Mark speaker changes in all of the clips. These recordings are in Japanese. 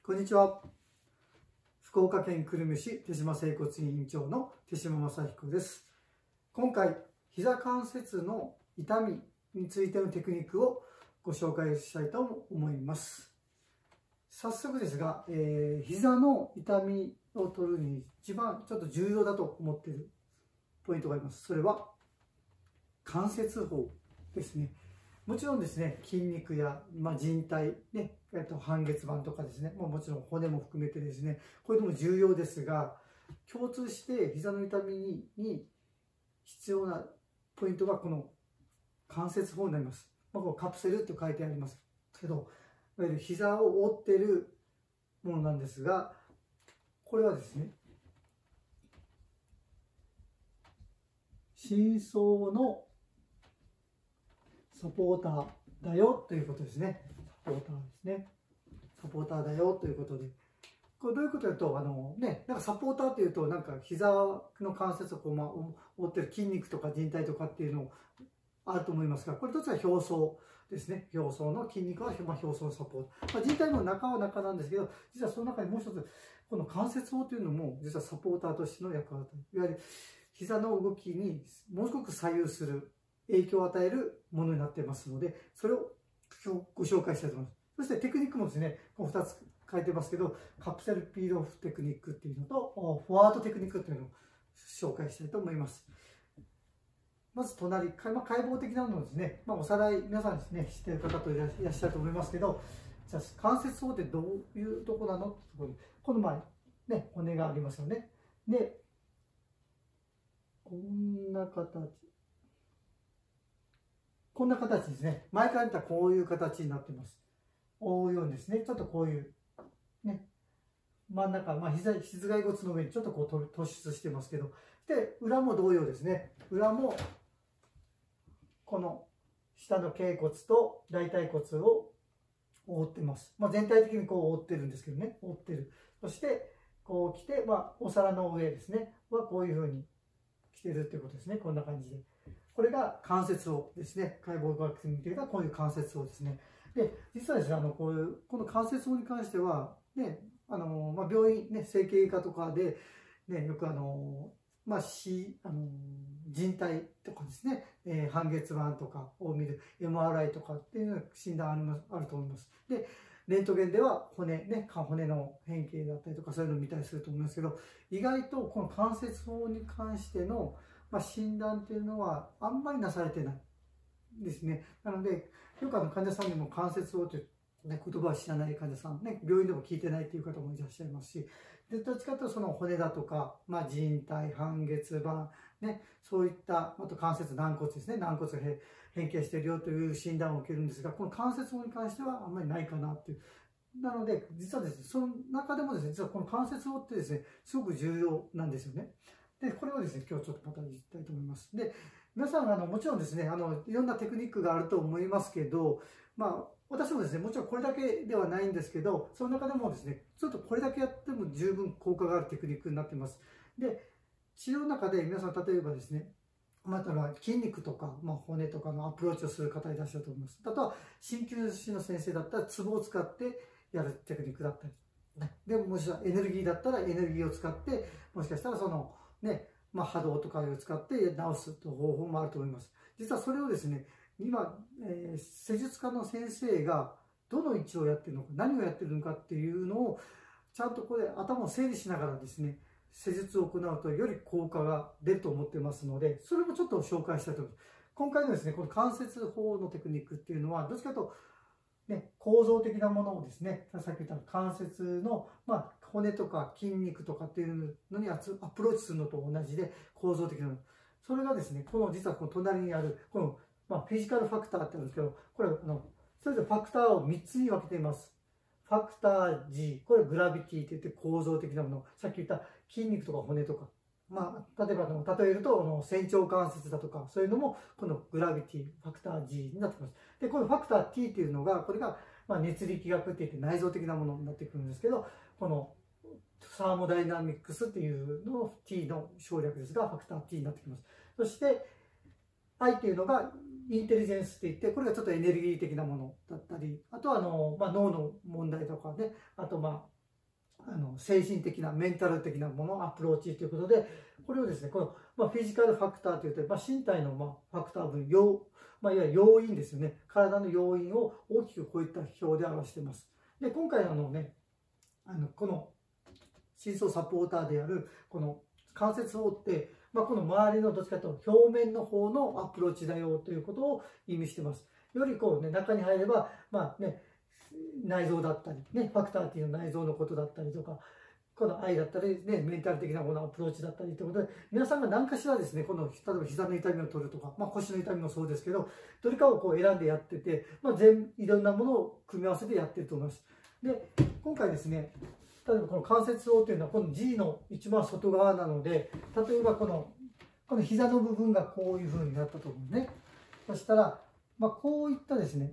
Speaker 1: こんにちは。福岡県久留米市手島整骨院院長の手島正彦です。今回、膝関節の痛みについてのテクニックをご紹介したいと思います。早速ですが、膝の痛みを取るに一番ちょっと重要だと思っているポイントがあります。それは関節法ですね。もちろんですね、筋肉や、靭帯、ね、半月板とかですね、もちろん骨も含めてですね、こういうのも重要ですが、共通して膝の痛みに必要なポイントがこの関節法になります。このカプセルと書いてありますけど、いわゆる膝を覆っているものなんですが、これはですね、深層のサポーターだよということですね。サポーターですね。サポーターだよということで。これどういうことかというと、なんかサポーターというと、なんか膝の関節を覆っている筋肉とか靭帯とかっていうのあると思いますが、これ一つは表層ですね。表層の筋肉は表層のサポーター。靭帯も中は中なんですけど、実はその中にもう一つ、この関節法というのも、実はサポーターとしての役割。いわゆる膝の動きにものすごく左右する、影響を与えるものになっていますので、それを今日ご紹介したいと思います。そしてテクニックもですね、この2つ書いてますけど、カプセルピールオフテクニックっていうのと、フォワードテクニックっていうのを紹介したいと思います。まず隣、解剖的なのですね、おさらい、皆さんですね、知っている方といらっしゃると思いますけど、じゃあ関節法ってどういうとこなのってところに、この前、ね、骨がありますよね。で、こんな形ですね。前から見たらこういう形になっています。覆うようにですね、ちょっとこういう、ね、真ん中、膝蓋骨の上にちょっとこう突出してますけど、で、裏も同様ですね。裏も、この下の脛骨と大腿骨を覆ってます。全体的にこう覆ってるんですけどね、覆ってる。そして、こう来て、お皿の上ですね、はこういうふうに来てるっていうことですね。こんな感じで。これが関節法ですね。解剖学的に言うとこういう関節法ですね。で、実はですね、この関節法に関しては、ね、病院、ね、整形外科とかで、ね、よく靭帯とかですね、半月板とかを見る MRI とかっていう診断あると思います。で、レントゲンでは骨の変形だったりとかそういうのを見たりすると思いますけど、意外とこの関節法に関しての診断っていうのはあんまりなされてないですね。なので、よく患者さんにも関節法という、言葉を知らない患者さん、病院でも聞いてないという方もいらっしゃいますし、でどっちかというとその骨だとか、靭帯、半月板、そういった、あと関節軟骨ですね、軟骨が変形しているよという診断を受けるんですが、この関節法に関してはあんまりないかなという。なので、実はですね、その中でもですね、実はこの関節法ってですね、すごく重要なんですよね。で、これをですね、今日ちょっとまた言いたいと思います。で、皆さん、もちろんですね、いろんなテクニックがあると思いますけど、私もですね、もちろんこれだけではないんですけど、その中でもですね、ちょっとこれだけやっても十分効果があるテクニックになっています。で、治療の中で皆さん、例えばですね、または筋肉とか、骨とかのアプローチをする方いらっしゃると思います。あとは、鍼灸師の先生だったら、ツボを使ってやるテクニックだったり。でも、もしエネルギーだったら、エネルギーを使って、もしかしたら波動とかを使って治すという方法もあると思います。実はそれをですね、今、施術家の先生がどの位置をやっているのか、何をやっているのかっていうのを、ちゃんとこれ頭を整理しながらですね、施術を行うとより効果が出ると思ってますので、それもちょっと紹介したいと思います。今回のですね、この関節法のテクニックっていうのは、どっちかというと、構造的なものをですね、さっき言った関節の、骨とか筋肉とかっていうのにアプローチするのと同じで構造的なもの。それがですね、実はこの隣にある、この、フィジカルファクターってあるんですけど、これ、それぞれファクターを3つに分けています。ファクター G、これグラビティって言って構造的なもの。さっき言った筋肉とか骨とか。例えば例えると仙腸関節だとかそういうのもこのグラビティファクター G になってきます。でこのファクター T っていうのがこれが熱力学っていって内臓的なものになってくるんですけど、このサーモダイナミックスっていうのを T の省略ですがファクター T になってきます。そして I っていうのがインテリジェンスっていってこれがちょっとエネルギー的なものだったり、あとは脳の問題とかね、あと精神的な、メンタル的なもの、アプローチということで、これをですね、この、フィジカルファクターというと、身体の、ファクター分、いわゆる要因ですよね。体の要因を大きくこういった表で表しています。で、今回この深層サポーターである、この関節法って、この周りのどっちかというと表面の方のアプローチだよということを意味しています。より中に入れば、内臓だったり、ファクターっていうのは内臓のことだったりとか、この愛だったり、メンタル的なこのアプローチだったりということで、皆さんが何かしらですね、例えば膝の痛みを取るとか、腰の痛みもそうですけど、どれかを選んでやってて、いろんなものを組み合わせてやってると思います。で、今回ですね、例えばこの関節包というのはこの G の一番外側なので、例えばこの膝の部分がこういう風になったと思うね。そしたら、こういったですね、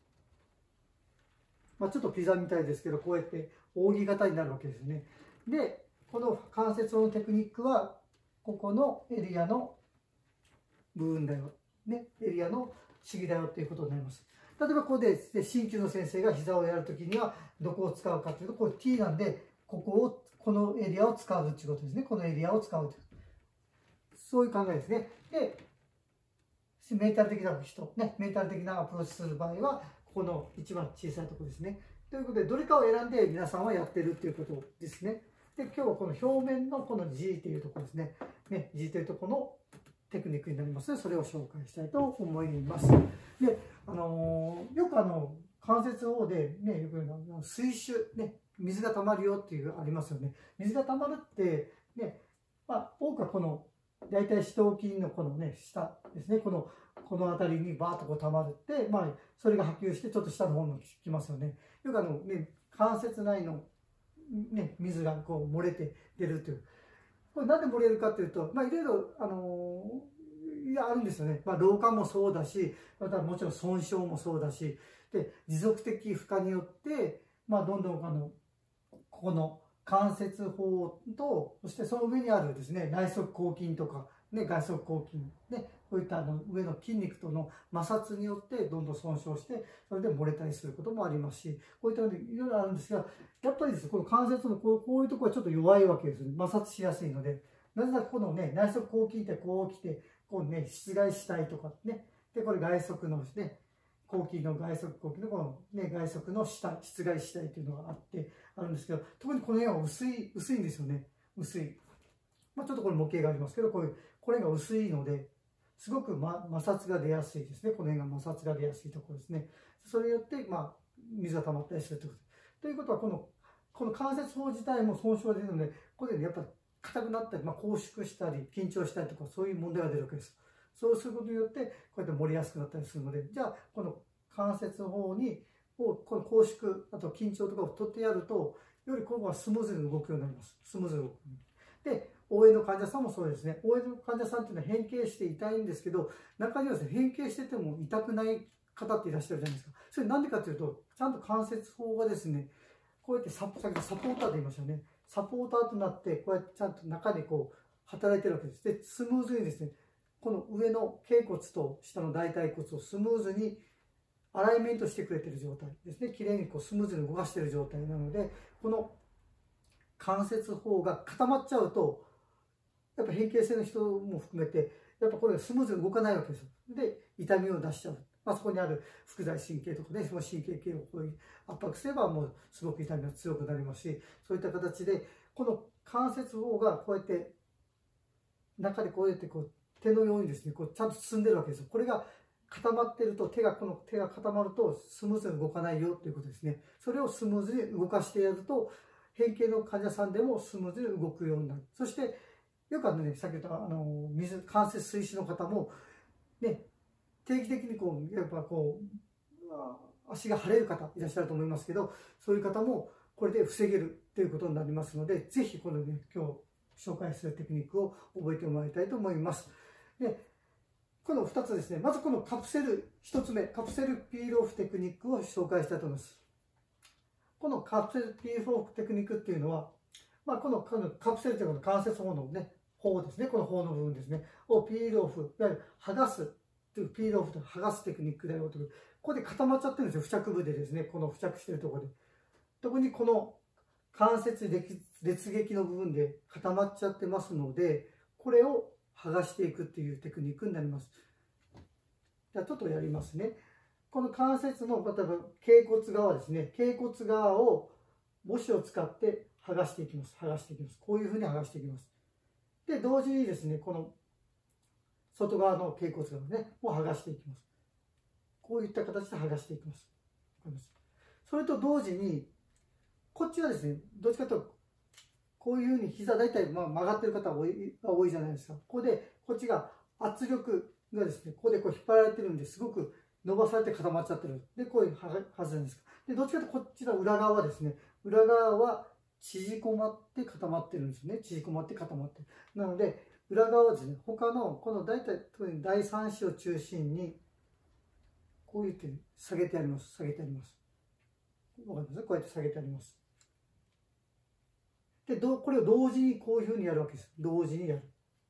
Speaker 1: ちょっとピザみたいですけど、こうやって扇形になるわけですね。で、この関節包のテクニックは、ここのエリアの部分だよ。ね、エリアの主義だよということになります。例えばここで鍼灸の先生が膝をやるときにはどこを使うかというと、これ T なんで、このエリアを使うということですね。このエリアを使うという。そういう考えですね。で、メンタル的な人、メンタル的なアプローチする場合は、ここの一番小さいところですね。ということで、どれかを選んで皆さんはやってるということですね。で、今日はこの表面のこの G というところですね。G というところのテクニックになりますので、それを紹介したいと思います。で、よく関節法でよく水腫、水が溜まるよっていうありますよね。水が溜まるって多くはこの大体四頭筋のこの下ですね、この辺りにバーッと溜まるって、それが波及してちょっと下の方に来ますよね。よく関節内の水が漏れて出るという。これなんで漏れるかというと、いろいろあるんですよね。老化もそうだし、またもちろん損傷もそうだし、で持続的負荷によって、どんどんここの関節包と、そしてその上にあるですね、内側広筋とか、外側広筋、こういった上の筋肉との摩擦によってどんどん損傷して、それで漏れたりすることもありますし、こういったのでいろいろあるんですが、やっぱりですね、この関節のこういうところはちょっと弱いわけですね。摩擦しやすいので。なぜならこの内側広筋ってこう来て、室外したいとかね。で、これ外側のですね、広筋の外側広筋のこの外側の下、室外したいというのがあるんですけど、特にこの辺は薄いんですよね。薄い。ちょっとこれ模型がありますけど、これが薄いので、すごく摩擦が出やすいですね。この辺が摩擦が出やすいところですね。それによって、水が溜まったりするということです。ということは、この関節包自体も損傷が出るので、これでやっぱり硬くなったり、拘縮したり、緊張したりとか、そういう問題が出るわけです。そうすることによって、こうやって漏れやすくなったりするので、じゃあ、この関節包に、この拘縮、あと緊張とかを取ってやると、よりここがスムーズに動くようになります。スムーズに動く。で、応援の患者さんもそうですね。応援の患者さんっていうのは変形して痛いんですけど、中にはですね、変形してても痛くない方っていらっしゃるじゃないですか。それなんでかというと、ちゃんと関節包がですね、こうやってさっきサポーターと言いましたよね。サポーターとなって、こうやってちゃんと中に働いてるわけです。で、スムーズにですね、この上の脛骨と下の大腿骨をスムーズにアライメントしてくれている状態ですね。きれいにスムーズに動かしている状態なので、この関節包が固まっちゃうと、やっぱ変形性の人も含めて、やっぱこれがスムーズに動かないわけですよ。で、痛みを出しちゃう。そこにある腹大神経とかね、その神経系を圧迫すればもうすごく痛みが強くなりますし、そういった形で、この関節包がこうやって、中でこうやって手のようにですね、ちゃんと進んでるわけですよ。これが固まってると、この手が固まるとスムーズに動かないよということですね。それをスムーズに動かしてやると、変形の患者さんでもスムーズに動くようになる。そして、よくさっき言った関節水腫の方も、定期的にやっぱ足が腫れる方いらっしゃると思いますけど、そういう方もこれで防げるということになりますので、ぜひこの今日紹介するテクニックを覚えてもらいたいと思います。で、この2つですね、まずこの1つ目、カプセルピールオフテクニックを紹介したいと思います。このカプセルピールオフテクニックっていうのは、このカプセルというのは関節包の包ですね、この包の部分ですね、をピールオフ、いわゆる剥がすという、ピールオフと剥がすテクニックだよという、ここで固まっちゃってるんですよ、付着部でですね、この付着してるところで。特にこの関節裂撃の部分で固まっちゃってますので、これを剥がしていくっていうテクニックになります。じゃあちょっとやりますね。この関節の、例えば脛骨側ですね。脛骨側を母指を使って剥がしていきます。剥がしていきます。こういうふうに剥がしていきます。で、同時にですね、この外側の脛骨側ね、を剥がしていきます。こういった形で剥がしていきます。それと同時に、こっちはですね、どっちかというと、こういうふうに膝大体曲がってる方が多いじゃないですか。ここで、こっちが圧力がですね、ここでこう引っ張られてるんですごく伸ばされて固まっちゃってる。で、こういうはずなんです。で、どっちかというとこっちの裏側はですね、裏側は縮こまって固まってるんですね。縮こまって固まってる。なので、裏側はですね、他のこの大体、特に第3子を中心に、こういうふうに下げてあります。下げてあります。わかります？こうやって下げてあります。で、これを同時にこういうふうにやるわけです。同時にやる。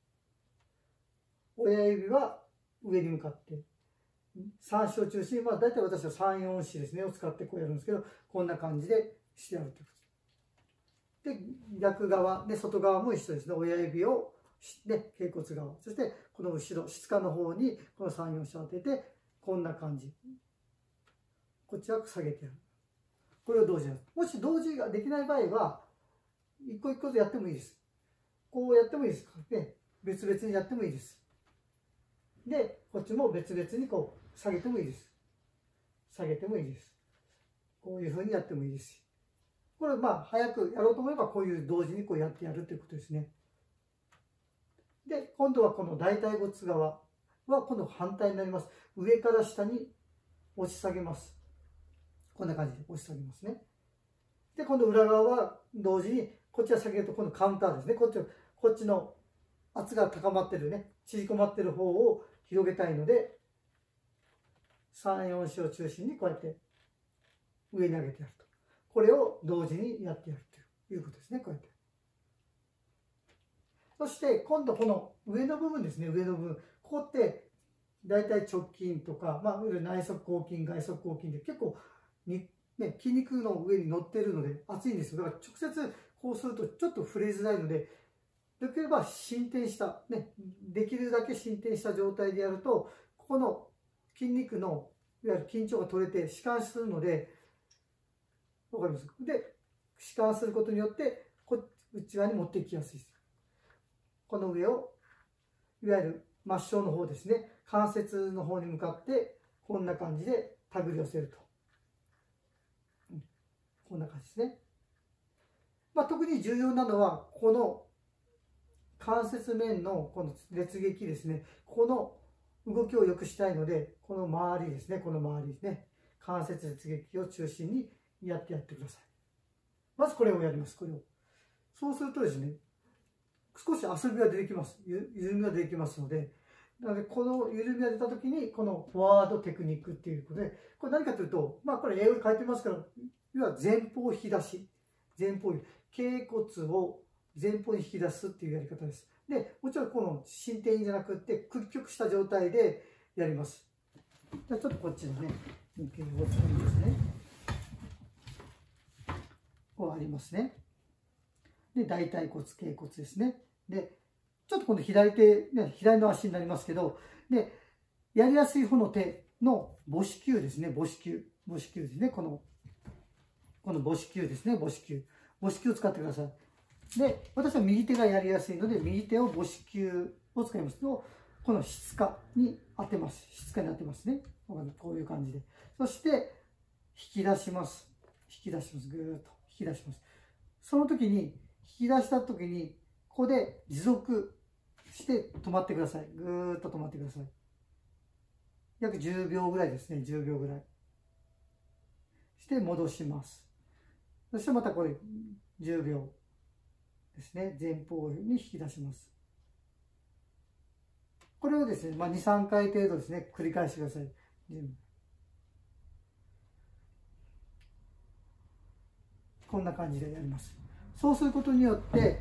Speaker 1: 親指は上に向かって、3子を中心に、大体私は3、4子ですね、を使ってこうやるんですけど、こんな感じでしてやるということで、逆側、で、外側も一緒ですね。親指を、で、脛骨側、そしてこの後ろ、質感の方にこの3、4子を当てて、こんな感じ。こっちは下げてやる。これを同時にやる。もし同時ができない場合は、一個一個でやってもいいです。こうやってもいいです。で、別々にやってもいいです。で、こっちも別々にこう下げてもいいです。下げてもいいです。こういうふうにやってもいいですし。これ早くやろうと思えばこういう同時にこうやってやるということですね。で、今度はこの大腿骨側は今度反対になります。上から下に押し下げます。こんな感じで押し下げますね。で、今度裏側は同時に、こっちは下げると今度カウンターですね。こっちの圧が高まってるね、縮こまってる方を広げたいので、3、4子を中心にこうやって上に上げてやると。これを同時にやってやるということですね。こうやって。そして今度この上の部分ですね。上の部分。ここって大体直筋とか、内側広筋、外側広筋で結構筋肉の上に乗っているので熱いんですよ。だから直接こうするとちょっと触れづらいので、できれば伸展した、できるだけ伸展した状態でやると、ここの筋肉のいわゆる緊張が取れて弛緩するので、わかります？で、弛緩することによって内側に持っていきやすいです。この上をいわゆる末梢の方ですね、関節の方に向かってこんな感じで手繰り寄せると。こんな感じですね。特に重要なのはこの関節面のこの裂撃ですね。この動きを良くしたいので、この周りですね。この周りですね。関節裂撃を中心にやってください。まずこれをやります。これを。そうするとですね、少し遊びが出てきます。緩みが出てきますので、なのでこの緩みが出たときに、このフォワードテクニックっていうことで、これ何かというと、これ英語で書いてますから、要は前方引き出し。前方、脛骨を前方に引き出すっていうやり方です。で、もちろんこの伸展じゃなくて屈曲した状態でやります。じゃあちょっとこっちのね、脛骨ですね。こうありますね。で、大腿骨、脛骨ですね。で、ちょっと今度左手、左の足になりますけど、で、やりやすい方の手の母子球ですね。母子球ですね。この母子球ですね。母子球を使ってください。で、私は右手がやりやすいので、右手を母子球を使いますと、この質化に当てます。質化に当てますね。こういう感じで。そして、引き出します。ぐーっと引き出します。その時に、引き出した時に、ここで持続して止まってください。ぐーっと止まってください。約10秒ぐらいですね。10秒ぐらい。して戻します。そしてまたこれ10秒ですね。前方に引き出します。これをですね、2、3回程度ですね、繰り返してください。こんな感じでやります。そうすることによって、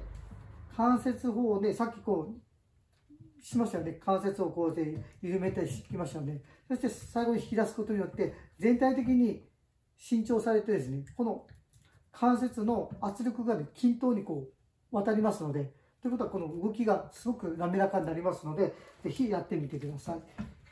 Speaker 1: 関節方で、さっきこう、しましたよね。関節をこうで緩めて引きましたよね。そして最後に引き出すことによって、全体的に伸長されてですね、この関節の圧力がね、均等にこう渡りますので、ということはこの動きがすごく滑らかになりますので、ぜひやってみてください。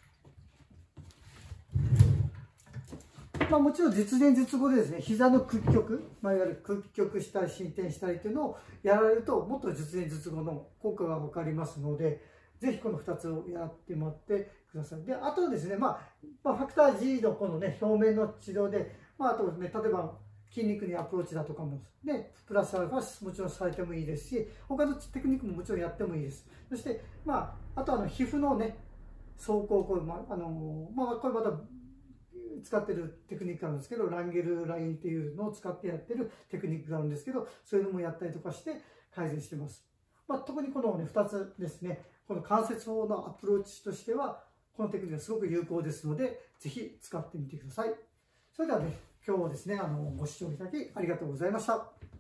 Speaker 1: もちろん実現実後でですね、膝の屈曲、いわゆる屈曲したり伸展したりというのをやられると、もっと実現実後の効果が分かりますので、ぜひこの2つをやってもらってください。で、あとですね、ファクター G のこのね、表面の治療で、あとね、例えば筋肉にアプローチだとかも、ね、プラスアルファもちろんされてもいいですし、他のテクニックももちろんやってもいいです。そして、あと皮膚のね、走行、これまた、使ってるテクニックなんですけど、ランゲルラインっていうのを使ってやってるテクニックがあるんですけど、そういうのもやったりとかして改善してます。特にこの、ね、2つですね、この関節法のアプローチとしては、このテクニックがすごく有効ですので、ぜひ使ってみてください。それではね、今日はですね、ご視聴いただきありがとうございました。